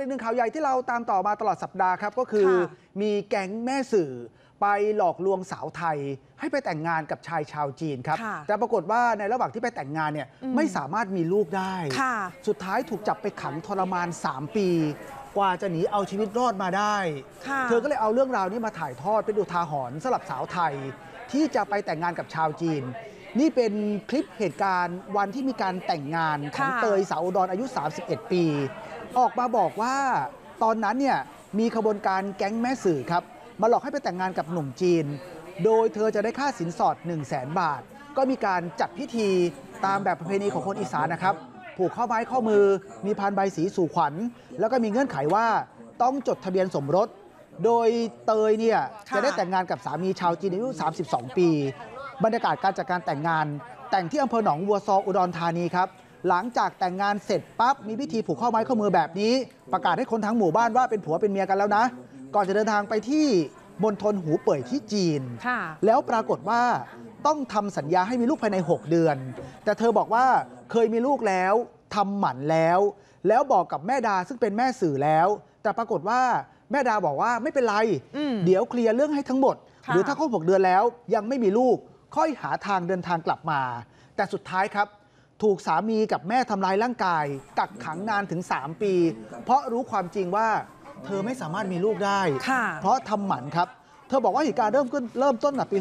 อีกหนึ่งข่าวใหญ่ที่เราตามต่อมาตลอดสัปดาห์ครับก็คือมีแก๊งแม่สื่อไปหลอกลวงสาวไทยให้ไปแต่งงานกับชายชาวจีนครับแต่ปรากฏว่าในระหว่างที่ไปแต่งงานเนี่ยไม่สามารถมีลูกได้สุดท้ายถูกจับไปขังทรมาน3 ปีกว่าจะหนีเอาชีวิตรอดมาได้เธอก็เลยเอาเรื่องราวนี้มาถ่ายทอดเป็นอุทาหรณ์สำหรับสาวไทยที่จะไปแต่งงานกับชาวจีนนี่เป็นคลิปเหตุการณ์วันที่มีการแต่งงานของเตยสาวอุดรอายุ31 ปีออกมาบอกว่าตอนนั้นเนี่ยมีขบวนการแก๊งแม่สื่อครับมาหลอกให้ไปแต่งงานกับหนุ่มจีนโดยเธอจะได้ค่าสินสอด 100,000 บาทก็มีการจัดพิธีตามแบบประเพณีของคนอีสานนะครับผูกข้อไม้ข้อมือมีพานใบสีสู่ขวัญแล้วก็มีเงื่อนไขว่าต้องจดทะเบียนสมรสโดยเตยเนี่ยจะได้แต่งงานกับสามีชาวจีนอายุ32 ปีบรรยากาศการจัดการแต่งงานแต่งที่อำเภอหนองวัวซออุดรธานีครับหลังจากแต่งงานเสร็จปั๊บมีพิธีผูกข้อไม้ข้อมือแบบนี้ประกาศให้คนทั้งหมู่บ้านว่าเป็นผัวเป็นเมียกันแล้วนะก่อนจะเดินทางไปที่มณฑลหูเป่ยที่จีนแล้วปรากฏว่าต้องทำสัญญาให้มีลูกภายใน6 เดือนแต่เธอบอกว่าเคยมีลูกแล้วทำหมันแล้วบอกกับแม่ดาซึ่งเป็นแม่สื่อแล้วแต่ปรากฏว่าแม่ดาบอกว่าไม่เป็นไรเดี๋ยวเคลียร์เรื่องให้ทั้งหมดหรือถ้าครบ6 เดือนแล้วยังไม่มีลูกค่อยหาทางเดินทางกลับมาแต่สุดท้ายครับถูกสามีกับแม่ทำร้ายร่างกายกักขังนานถึง3 ปีเพราะรู้ความจริงว่าเธอไม่สามารถมีลูกได้เพราะทำหมันครับเธอบอกว่าเหตุการณ์เริ่มต้นในปี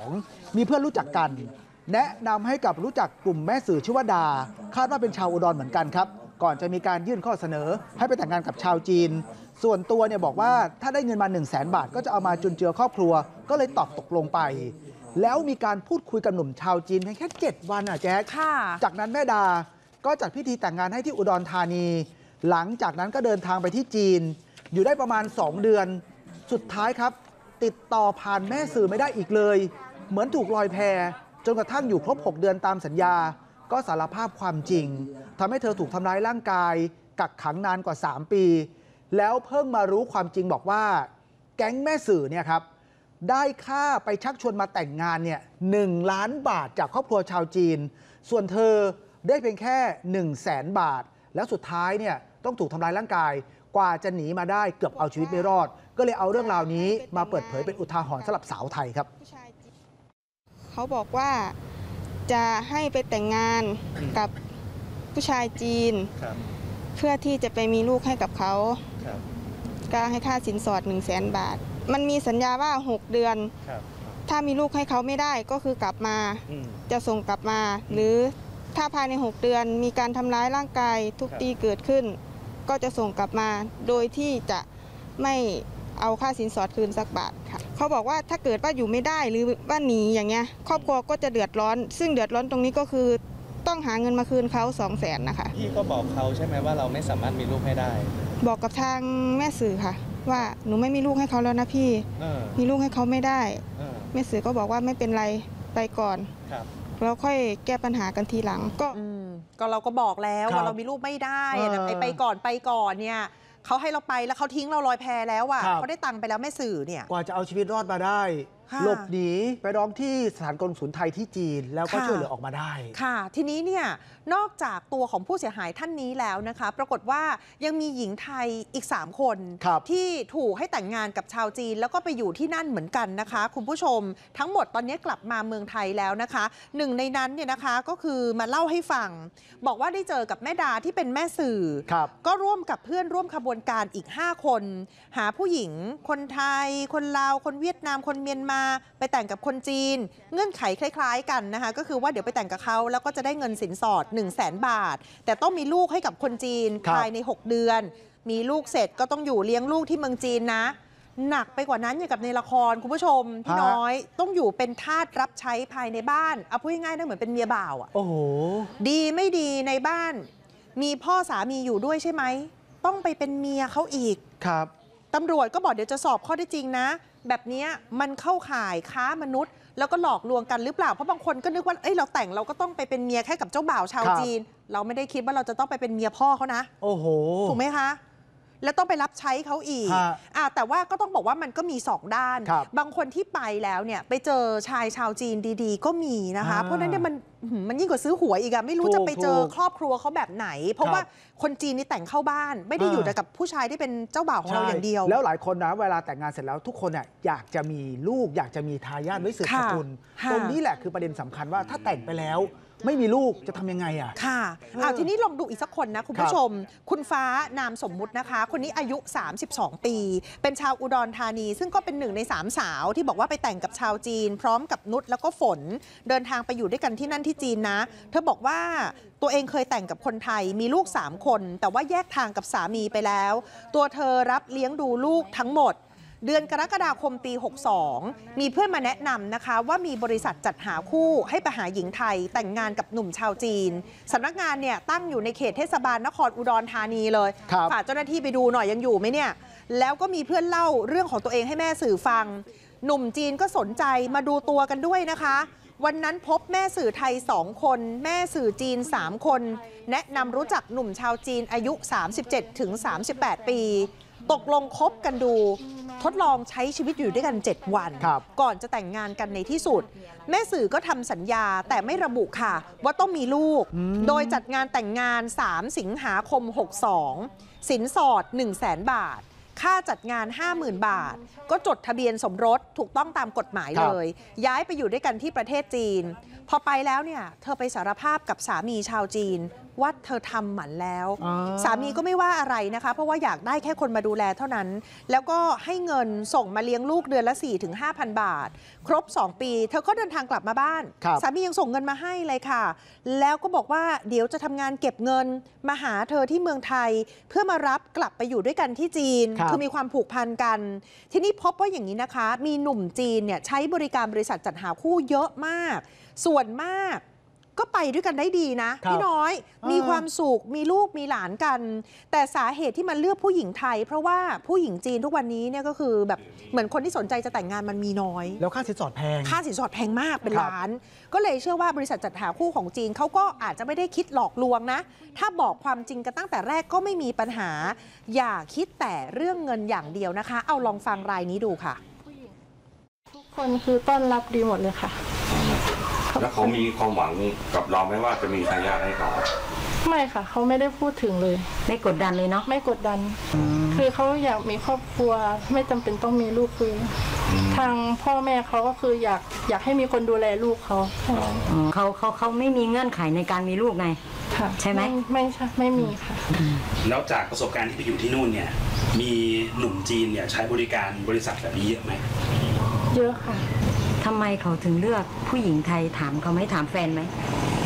62มีเพื่อนรู้จักกันแนะนำให้กับรู้จักกลุ่มแม่สื่อชื่อว่าดาคาดว่าเป็นชาวอุดรเหมือนกันครับก่อนจะมีการยื่นข้อเสนอให้ไปแต่งงานกับชาวจีนส่วนตัวเนี่ยบอกว่าถ้าได้เงินมา 100,000 บาทก็จะเอามาจุนเจือครอบครัวก็เลยตกลงไปแล้วมีการพูดคุยกับหนุ่มชาวจีนเพียงแค่7 วันแจ๊คจากนั้นแม่ดาก็จัดพิธีแต่งงานให้ที่อุดรธานีหลังจากนั้นก็เดินทางไปที่จีนอยู่ได้ประมาณ2 เดือนสุดท้ายครับติดต่อผ่านแม่สื่อไม่ได้อีกเลยเหมือนถูกลอยแพจนกระทั่งอยู่ครบ6 เดือนตามสัญญาก็สารภาพความจริงทำให้เธอถูกทำร้ายร่างกายกักขังนานกว่า3 ปีแล้วเพิ่งมารู้ความจริงบอกว่าแก๊งแม่สื่อเนี่ยครับได้ค่าไปชักชวนมาแต่งงานเนี่ย1 ล้านบาทจากครอบครัวชาวจีนส่วนเธอได้เพียงแค่100,000 บาทแล้วสุดท้ายเนี่ยต้องถูกทำร้ายร่างกายกว่าจะหนีมาได้เกือบเอาชีวิตไม่รอดก็เลยเอาเรื่องราวนี้มาเปิดเผยเป็นอุทาหรณ์สำหรับสาวไทยครับเขาบอกว่าจะให้ไปแต่งงานกับผู้ชายจีนเพื่อที่จะไปมีลูกให้กับเขาก็ให้ค่าสินสอด100,000 บาทมันมีสัญญาว่า6 เดือนถ้ามีลูกให้เขาไม่ได้ก็คือกลับมาจะส่งกลับมาหรือถ้าภายใน6 เดือนมีการทำร้ายร่างกายทุบตีเกิดขึ้นก็จะส่งกลับมาโดยที่จะไม่เอาค่าสินสอดคืนสักบาทค่ะเขาบอกว่าถ้าเกิดว่าอยู่ไม่ได้หรือว่าหนีอย่างเงี้ยครอบครัวก็จะเดือดร้อนซึ่งเดือดร้อนตรงนี้ก็คือต้องหาเงินมาคืนเขา200,000นะคะพี่ก็บอกเขาใช่ไหมว่าเราไม่สามารถมีลูกให้ได้บอกกับทางแม่สื่อค่ะว่าหนูไม่มีลูกให้เขาแล้วนะพี่มีลูกให้เขาไม่ได้แม่สื่อก็บอกว่าไม่เป็นไรไปก่อนแล้วค่อยแก้ปัญหากันทีหลังก็เราก็บอกแล้วว่าเรามีลูกไม่ได้ไปก่อนเนี่ยเขาให้เราไปแล้วเขาทิ้งเราลอยแพแล้วอ่ะเขาได้ตังค์ไปแล้วแม่สื่อเนี่ยกว่าจะเอาชีวิตรอดมาได้หลบหนีไปร้องที่สถานกงสุลไทยที่จีนแล้วก็ช่วยเหลือออกมาได้ค่ะทีนี้เนี่ยนอกจากตัวของผู้เสียหายท่านนี้แล้วนะคะปรากฏว่ายังมีหญิงไทยอีก3 คนที่ถูกให้แต่งงานกับชาวจีนแล้วก็ไปอยู่ที่นั่นเหมือนกันนะคะคุณผู้ชมทั้งหมดตอนนี้กลับมาเมืองไทยแล้วนะคะหนึ่งในนั้นเนี่ยนะคะก็คือมาเล่าให้ฟังบอกว่าได้เจอกับแม่ดาที่เป็นแม่สื่อก็ร่วมกับเพื่อนร่วมขบวนการอีก5 คนหาผู้หญิงคนไทยคนลาวคนเวียดนามคนเมียนมาไปแต่งกับคนจีนเงื่อนไขคล้ายๆกันนะคะก็คือว่าเดี๋ยวไปแต่งกับเขาแล้วก็จะได้เงินสินสอด100,000 บาทแต่ต้องมีลูกให้กับคนจีนภายใน6 เดือนมีลูกเสร็จก็ต้องอยู่เลี้ยงลูกที่เมืองจีนนะหนักไปกว่านั้นอย่างกับในละครคุณผู้ชมพี่น้อยต้องอยู่เป็นทาสรับใช้ภายในบ้านเอาพูดง่ายๆนะเหมือนเป็นเมียบ่าวอ่ะโอ้โหดีไม่ดีในบ้านมีพ่อสามีอยู่ด้วยใช่ไหมต้องไปเป็นเมียเขาอีกครับตำรวจก็บอกเดี๋ยวจะสอบข้อได้จริงนะแบบนี้มันเข้าข่ายค้ามนุษย์แล้วก็หลอกลวงกันหรือเปล่าเพราะบางคนก็นึกว่าเราแต่งเราก็ต้องไปเป็นเมียแค่กับเจ้าบ่าวชาวจีนเราไม่ได้คิดว่าเราจะต้องไปเป็นเมียพ่อเขานะโอ้โหถูกไหมคะแล้วต้องไปรับใช้เขาอีกแต่ว่าก็ต้องบอกว่ามันก็มี2ด้านบางคนที่ไปแล้วเนี่ยไปเจอชายชาวจีนดีๆก็มีนะคะเพราะนั้นเนี่ยมันยิ่งกว่าซื้อหวยอีกไม่รู้จะไปเจอครอบครัวเขาแบบไหนเพราะว่าคนจีนนี่แต่งเข้าบ้านไม่ได้อยู่แต่กับผู้ชายที่เป็นเจ้าบ่าวของเราอย่างเดียวแล้วหลายคนนะเวลาแต่งงานเสร็จแล้วทุกคนเนี่ยอยากจะมีลูกอยากจะมีทายาทไว้สืบสกุลตรงนี้แหละคือประเด็นสำคัญว่าถ้าแต่งไปแล้วไม่มีลูกจะทำยังไงค่ะทีนี้ลองดูอีกสักคนนะคุณผู้ชมคุณฟ้านามสมมุตินะคะคนนี้อายุ32 ปีเป็นชาวอุดรธานีซึ่งก็เป็น1 ใน 3 สาวที่บอกว่าไปแต่งกับชาวจีนพร้อมกับนุชแล้วก็ฝนเดินทางไปอยู่ด้วยกันที่นั่นที่จีนนะเธอบอกว่าตัวเองเคยแต่งกับคนไทยมีลูก3 คนแต่ว่าแยกทางกับสามีไปแล้วตัวเธอรับเลี้ยงดูลูกทั้งหมดเดือนกรกฎาคมปี 62มีเพื่อนมาแนะนำนะคะว่ามีบริษัทจัดหาคู่ให้ไปหาหญิงไทยแต่งงานกับหนุ่มชาวจีนสำนักงานเนี่ยตั้งอยู่ในเขตเทศบาลนครอุดรธานีเลยฝากเจ้าหน้าที่ไปดูหน่อยยังอยู่ไหมเนี่ยแล้วก็มีเพื่อนเล่าเรื่องของตัวเองให้แม่สื่อฟังหนุ่มจีนก็สนใจมาดูตัวกันด้วยนะคะวันนั้นพบแม่สื่อไทย2 คนแม่สื่อจีน3 คนแนะนำรู้จักหนุ่มชาวจีนอายุ 37-38 ปีตกลงคบกันดูทดลองใช้ชีวิตอยู่ด้วยกัน7 วันก่อนจะแต่งงานกันในที่สุดแม่สื่อก็ทำสัญญาแต่ไม่ระบุค่ะว่าต้องมีลูกโดยจัดงานแต่งงาน3 สิงหาคม 62สินสอด 100,000 บาทค่าจัดงาน 50,000 บาทก็จดทะเบียนสมรสถูกต้องตามกฎหมายเลยย้ายไปอยู่ด้วยกันที่ประเทศจีนพอไปแล้วเนี่ยเธอไปสารภาพกับสามีชาวจีนว่าเธอทำหมันแล้วสามีก็ไม่ว่าอะไรนะคะเพราะว่าอยากได้แค่คนมาดูแลเท่านั้นแล้วก็ให้เงินส่งมาเลี้ยงลูกเดือนละ 4-5,000 บาทครบ2 ปีเธอก็เดินทางกลับมาบ้านสามียังส่งเงินมาให้เลยค่ะแล้วก็บอกว่าเดี๋ยวจะทำงานเก็บเงินมาหาเธอที่เมืองไทยเพื่อมารับกลับไปอยู่ด้วยกันที่จีนคือมีความผูกพันกันทีนี้พบว่าอย่างนี้นะคะมีหนุ่มจีนเนี่ยใช้บริการบริษัทจัดหาคู่เยอะมากส่วนมากก็ไปด้วยกันได้ดีนะพี่น้อยมีความสุขมีลูกมีหลานกันแต่สาเหตุที่มันเลือกผู้หญิงไทยเพราะว่าผู้หญิงจีนทุกวันนี้เนี่ยก็คือแบบเหมือนคนที่สนใจจะแต่งงานมันมีน้อยแล้วค่าสินสอดแพงมากเป็นล้านก็เลยเชื่อว่าบริษัทจัดหาคู่ของจีนเขาก็อาจจะไม่ได้คิดหลอกลวงนะถ้าบอกความจริงกันตั้งแต่แรกก็ไม่มีปัญหาอย่าคิดแต่เรื่องเงินอย่างเดียวนะคะเอาลองฟังรายนี้ดูค่ะทุกคนคือต้อนรับดีหมดเลยค่ะแล้วเขามีความหวังกับเราไหมว่าจะมีทายาทให้เขาไม่ค่ะเขาไม่ได้พูดถึงเลยไม่กดดันเลยเนาะไม่กดดันคือเขาอยากมีครอบครัวไม่จำเป็นต้องมีลูกคือทางพ่อแม่เขาก็คืออยากให้มีคนดูแลลูกเขาเขาไม่มีเงื่อนไขในการมีลูกไงใช่ไหมไม่ใช่ไม่มีค่ะแล้วจากประสบการณ์ที่ไปอยู่ที่นู่นเนี่ยมีหนุ่มจีนเนี่ยใช้บริการบริษัทแบบนี้เยอะไหมเยอะค่ะทำไมเขาถึงเลือกผู้หญิงไทยถามเขาไหมถามแฟนไหม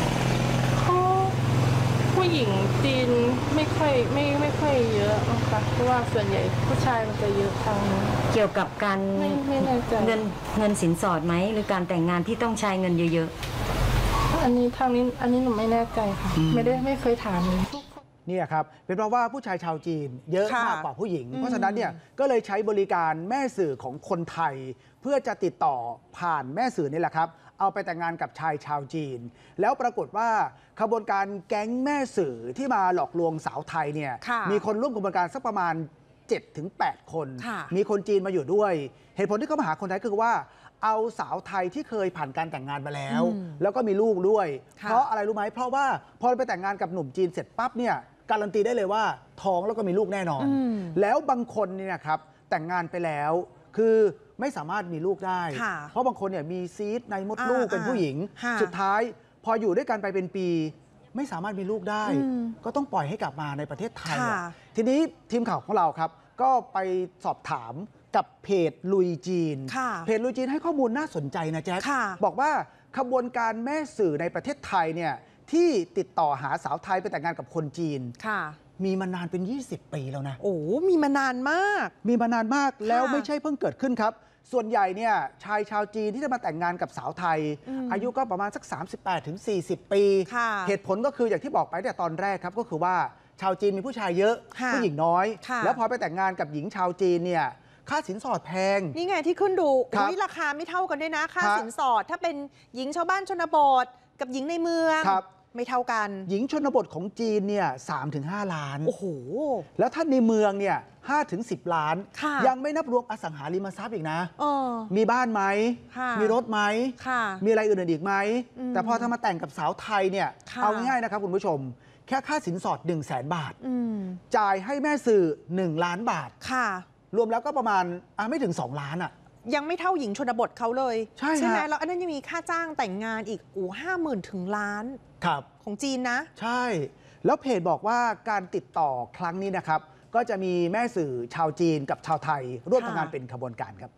ผู้หญิงจีนไม่ค่อยเยอะนะคะเพราะว่าส่วนใหญ่ผู้ชายมันจะเยอะทางนี้เกี่ยวกับการไม่แน่ใจเงินสินสอดไหมหรือการแต่งงานที่ต้องใช้เงินเยอะๆอันนี้หนูไม่แน่ใจค่ะไม่เคยถามเลยเนี่ยครับเป็นเพราะว่าผู้ชายชาวจีนเยอะมากกว่าผู้หญิงเพราะฉะนั้นเนี่ยก็เลยใช้บริการแม่สื่อของคนไทยเพื่อจะติดต่อผ่านแม่สื่อนี่แหละครับเอาไปแต่งงานกับชายชาวจีนแล้วปรากฏว่าขบวนการแก๊งแม่สื่อที่มาหลอกลวงสาวไทยเนี่ยมีคนร่วมขบวนการสักประมาณ 7-8 คนมีคนจีนมาอยู่ด้วยเหตุผลที่เขามาหาคนไทยคือว่าเอาสาวไทยที่เคยผ่านการแต่งงานมาแล้วก็มีลูกด้วยเพราะอะไรรู้ไหมเพราะว่าพอไปแต่งงานกับหนุ่มจีนเสร็จปั๊บเนี่ยการันตีได้เลยว่าท้องแล้วก็มีลูกแน่นอนแล้วบางคนเนี่ยครับแต่งงานไปแล้วคือไม่สามารถมีลูกได้เพราะบางคนเนี่ยมีซีสต์ในมดลูกเป็นผู้หญิงสุดท้ายพออยู่ด้วยกันไปเป็นปีไม่สามารถมีลูกได้ก็ต้องปล่อยให้กลับมาในประเทศไทยทีนี้ทีมข่าวของเราครับก็ไปสอบถามกับเพจลุยจีนเพจลุยจีนให้ข้อมูลน่าสนใจนะแจ๊คบอกว่าขบวนการแม่สื่อในประเทศไทยเนี่ยที่ติดต่อหาสาวไทยไปแต่งงานกับคนจีนมีมานานเป็น20 ปีแล้วนะโอ้มีมานานมากแล้วไม่ใช่เพิ่งเกิดขึ้นครับส่วนใหญ่เนี่ยชายชาวจีนที่จะมาแต่งงานกับสาวไทยอายุก็ประมาณสัก 38-40 ปีเหตุผลก็คืออย่างที่บอกไปแต่ตอนแรกครับก็คือว่าชาวจีนมีผู้ชายเยอะผู้หญิงน้อยแล้วพอไปแต่งงานกับหญิงชาวจีนเนี่ยค่าสินสอดแพงนี่ไงที่ขึ้นดูราคาไม่เท่ากันด้วยนะค่าสินสอดถ้าเป็นหญิงชาวบ้านชนบทกับหญิงในเมืองไม่เท่ากันหญิงชนบทของจีนเนี่ย3-5 ล้านโอ้โหแล้วท่านในเมืองเนี่ย5-10 ล้านยังไม่นับรวมอสังหาริมทรัพย์อีกนะมีบ้านไหมมีรถไหมมีอะไรอื่นๆอีกไหมแต่พอถ้ามาแต่งกับสาวไทยเนี่ยเอาง่ายๆนะครับคุณผู้ชมแค่ค่าสินสอด 100,000 บาทจ่ายให้แม่สื่อ1 ล้านบาทรวมแล้วก็ประมาณไม่ถึง2 ล้านอ่ะยังไม่เท่าหญิงชนบทเขาเลยใช่ไหมแล้วอันนั้นยังมีค่าจ้างแต่งงานอีก50,000 ถึงล้านของจีนนะใช่แล้วเพจบอกว่าการติดต่อครั้งนี้นะครับก็จะมีแม่สื่อชาวจีนกับชาวไทยร่วมทำงานเป็นขบวนการครับ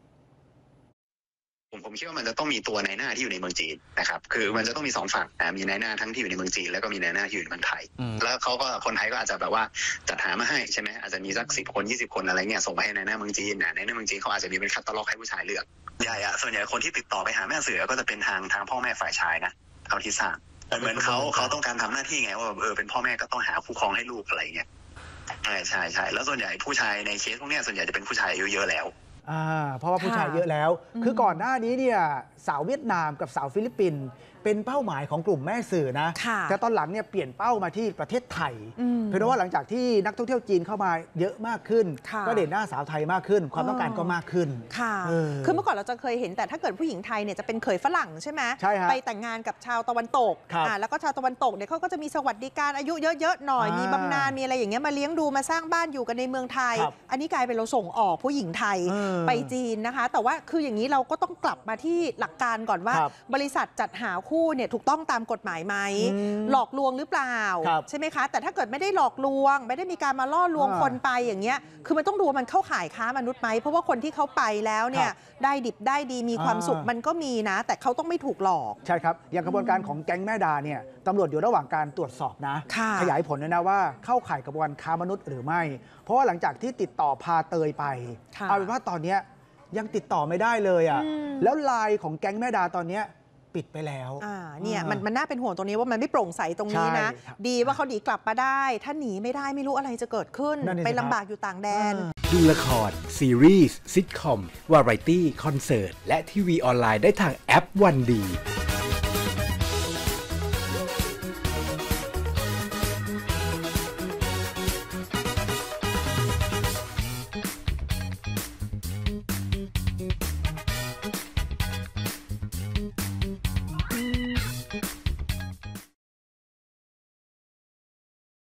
ผมคิดว่ามันจะต้องมีตัวนายหน้าที่อยู่ในเมืองจีนนะครับคือมันจะต้องมี2 ฝั่งมีนายหน้าทั้งที่อยู่ในเมืองจีนแล้วก็มีนายหน้าที่อยู่ในเมืองไทยแล้วเขาก็คนไทยก็อาจจะแบบว่าจัดหามาให้ใช่ไหมอาจจะมีสัก10 คน20 คนอะไรเงี้ยส่งไปให้นายหน้าเมืองจีนนายหน้าเมืองจีนเขาอาจจะมีเป็นคัตตาล็อกให้ผู้ชายเลือกใหญ่ส่วนใหญ่คนที่ติดต่อไปหาแม่สื่อก็จะเป็นทางพ่อแม่ฝ่ายชายนะเขาที่ทราบเหมือนเขาต้องการทำหน้าที่ไงว่าเป็นพ่อแม่ก็ต้องหาคู่ครองให้ลูกอะไรเงี้ยใช่แล้วส่วนใหญ่ผู้ชายในเคสพวกนี้ส่วนใหญ่จะเป็นผู้ชายอายุเยอะแล้วเพราะว่าผู้ชายเยอะแล้วคือก่อนหน้านี้เนี่ยสาวเวียดนามกับสาวฟิลิปปินส์เป็นเป้าหมายของกลุ่มแม่สื่อนะแต่ตอนหลังเนี่ยเปลี่ยนเป้ามาที่ประเทศไทยเพราะว่าหลังจากที่นักท่องเที่ยวจีนเข้ามาเยอะมากขึ้นก็เด่นหน้าสาวไทยมากขึ้นความต้องการก็มากขึ้นคือเมื่อก่อนเราจะเคยเห็นแต่ถ้าเกิดผู้หญิงไทยเนี่ยจะเป็นเขยฝรั่งใช่ไหมไปแต่งงานกับชาวตะวันตกแล้วก็ชาวตะวันตกเนี่ยเขาก็จะมีสวัสดิการอายุเยอะๆหน่อยมีบำนาญมีอะไรอย่างเงี้ยมาเลี้ยงดูมาสร้างบ้านอยู่กันในเมืองไทยอันนี้กลายเป็นเราส่งออกผู้หญิงไทยไปจีนนะคะแต่ว่าคืออย่างนี้เราก็ต้องกลับมาที่หลักการก่อนว่าบริษัทจัดหาคู่เนี่ยถูกต้องตามกฎหมายไหมหลอกลวงหรือเปล่าใช่ไหมคะแต่ถ้าเกิดไม่ได้หลอกลวงไม่ได้มีการมาล่อลวงคนไปอย่างเงี้ยคือมันต้องดูว่ามันเข้าข่ายค้ามนุษย์ไหมเพราะว่าคนที่เขาไปแล้วเนี่ยได้ดิบได้ดีมีความสุขมันก็มีนะแต่เขาต้องไม่ถูกหลอกใช่ครับอย่างกระบวนการของแก๊งแม่ดาเนี่ยตำรวจอยู่ระหว่างการตรวจสอบนะขยายผลนะว่าเข้าข่ายกระบวนการค้ามนุษย์หรือไม่เพราะว่าหลังจากที่ติดต่อพาเตยไปเอาเป็นว่าตอนนี้ยังติดต่อไม่ได้เลยอ่ะแล้วไลน์ของแก๊งแม่ดาตอนนี้ปิดไปแล้วเนี่ยมันน่าเป็นห่วงตรงนี้ว่ามันไม่โปร่งใสตรงนี้นะดีว่าเขาหนีกลับมาได้ถ้าหนีไม่ได้ไม่รู้อะไรจะเกิดขึ้นไปลำบากอยู่ต่างแดนดูละครซีรีส์ซิทคอมวาไรตี้คอนเสิร์ตและทีวีออนไลน์ได้ทางแอปวันดี